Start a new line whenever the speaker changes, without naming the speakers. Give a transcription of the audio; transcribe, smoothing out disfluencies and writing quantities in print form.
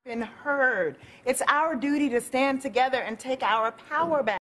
been heard. It's our duty to stand together and take our power back.